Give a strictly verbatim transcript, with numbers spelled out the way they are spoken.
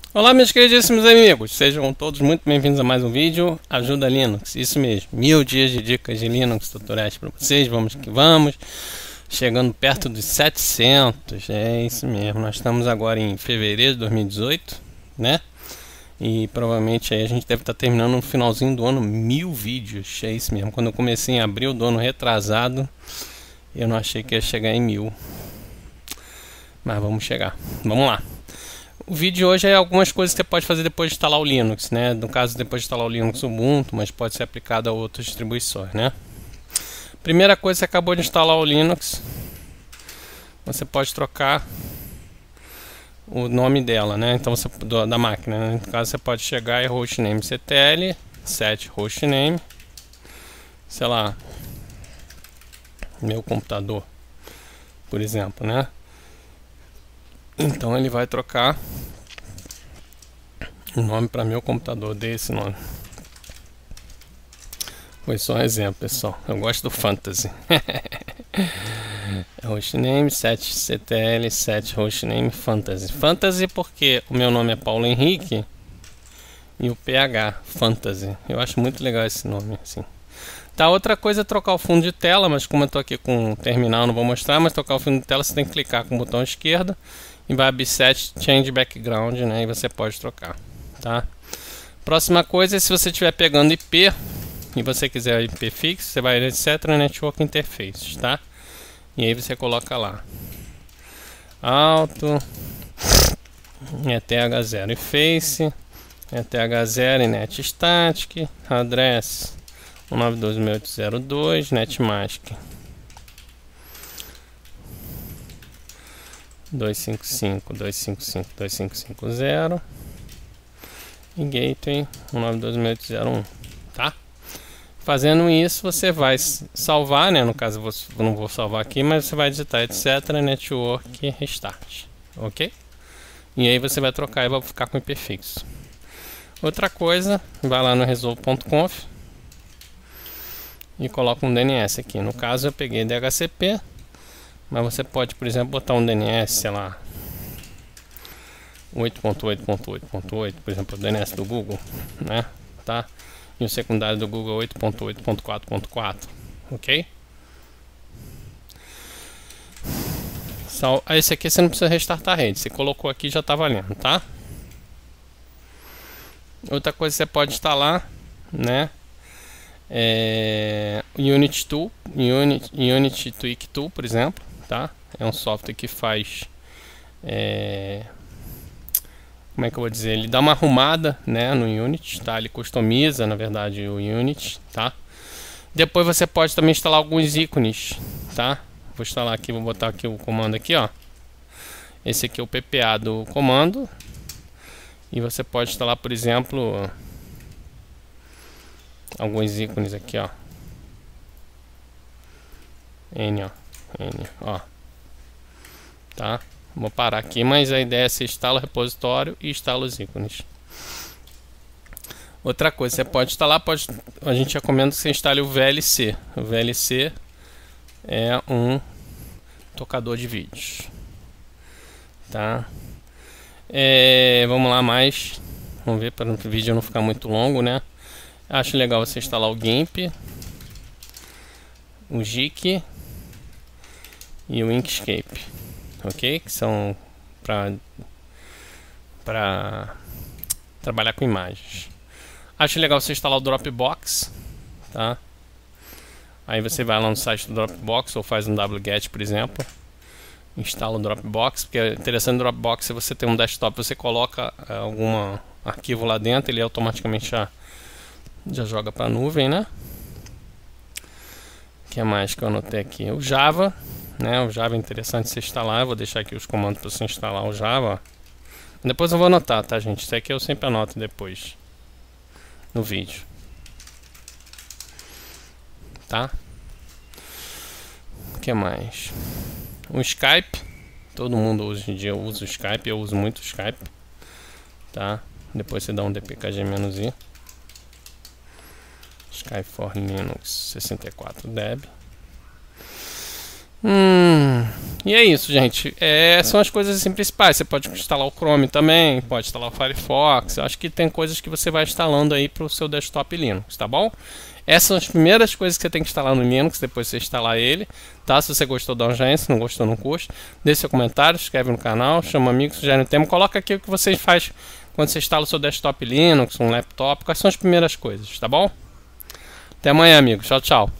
Olá, meus queridíssimos amigos, sejam todos muito bem-vindos a mais um vídeo Ajuda Linux, isso mesmo, mil dias de dicas de Linux tutoriais para vocês, vamos que vamos, chegando perto dos setecentos, é isso mesmo, nós estamos agora em fevereiro de dois mil e dezoito, né, e provavelmente aí a gente deve estar terminando no finalzinho do ano mil vídeos, é isso mesmo, quando eu comecei em abril do ano retrasado, eu não achei que ia chegar em mil, mas vamos chegar, vamos lá. O vídeo de hoje é algumas coisas que você pode fazer depois de instalar o Linux, né? No caso, depois de instalar o Linux Ubuntu, mas pode ser aplicado a outras distribuições, né? Primeira coisa, você acabou de instalar o Linux, você pode trocar o nome dela, né? Então você do, da máquina, né? No caso, você pode chegar e hostname ctl, set hostname, sei lá, meu computador, por exemplo, né? Então ele vai trocar o nome para meu computador, dê esse nome. Foi só um exemplo, pessoal. Eu gosto do fantasy. Hostname set ctl set hostname fantasy. Fantasy porque o meu nome é Paulo Henrique e o P H fantasy. Eu acho muito legal esse nome assim. Tá, outra coisa é trocar o fundo de tela, mas como eu estou aqui com o terminal não vou mostrar, mas trocar o fundo de tela você tem que clicar com o botão esquerdo e vai abrir set change background, né, e você pode trocar, tá? Próxima coisa é se você estiver pegando I P e você quiser I P fixo, você vai em Cetera Network Interfaces, tá? E aí você coloca lá alto E T H zero e face, E T H zero e net static, address um nove dois mil oito zero dois, netmask dois cinco cinco, dois cinco cinco, dois cinco cinco zero e gateway um nove dois mil oito zero um, tá? Fazendo isso você vai salvar, né? No caso eu não vou salvar aqui, mas você vai digitar etc network restart, ok? E aí você vai trocar e vai ficar com I P fixo. Outra coisa, vai lá no resolve ponto conf e coloca um D N S aqui. No caso eu peguei D H C P, mas você pode, por exemplo, botar um D N S, sei lá, oito ponto oito ponto oito ponto oito, por exemplo, o D N S do Google, né? Tá? E o secundário do Google oito ponto oito ponto quatro ponto quatro, ok? Só, esse aqui você não precisa restartar a rede, você colocou aqui já está valendo, tá? Outra coisa que você pode instalar, né? É, Unity Tool, Unity, Unity Tweak Tool, por exemplo, tá? É um software que faz, é, como é que eu vou dizer? Ele dá uma arrumada, né, no Unity, tá? Ele customiza, na verdade, o Unity, tá? Depois você pode também instalar alguns ícones, tá? Vou instalar aqui, vou botar aqui o comando aqui, ó. Esse aqui é o P P A do comando. E você pode instalar, por exemplo, alguns ícones aqui, ó. N, ó. N, ó. Tá? Vou parar aqui, mas a ideia é você instala o repositório e instala os ícones. Outra coisa, você pode instalar, pode, a gente recomenda que você instale o V L C. O V L C é um tocador de vídeos. Tá? É, vamos lá mais. Vamos ver para o vídeo não ficar muito longo, né? Acho legal você instalar o GIMP, o Gik e o Inkscape, ok? Que são para para trabalhar com imagens. Acho legal você instalar o Dropbox, tá? Aí você vai lá no site do Dropbox ou faz um wget, por exemplo. Instala o Dropbox, porque é interessante no Dropbox, se você tem um desktop, você coloca é, algum arquivo lá dentro, ele automaticamente já, já joga para a nuvem, né? O que mais que eu anotei aqui? O Java, né? O Java é interessante você instalar, eu vou deixar aqui os comandos para você instalar o Java. Depois eu vou anotar, tá, gente? Isso aqui eu sempre anoto depois no vídeo, tá? O que mais? O Skype, todo mundo hoje em dia usa o Skype, eu uso muito o Skype, tá? Depois você dá um dpkg-i, Skype for Linux sessenta e quatro deb. Hum, e é isso, gente. É, são as coisas assim, principais. Você pode instalar o Chrome também, pode instalar o Firefox. Eu acho que tem coisas que você vai instalando aí para o seu desktop Linux, tá bom? Essas são as primeiras coisas que você tem que instalar no Linux, depois você instalar ele, tá? Se você gostou, dá um joinha, se não gostou, não custa. Deixe seu comentário, se inscreve no canal, chama amigos, sugere um tema. Coloca aqui o que você faz quando você instala o seu desktop Linux, um laptop. Quais são as primeiras coisas, tá bom? Até amanhã, amigos. Tchau, tchau.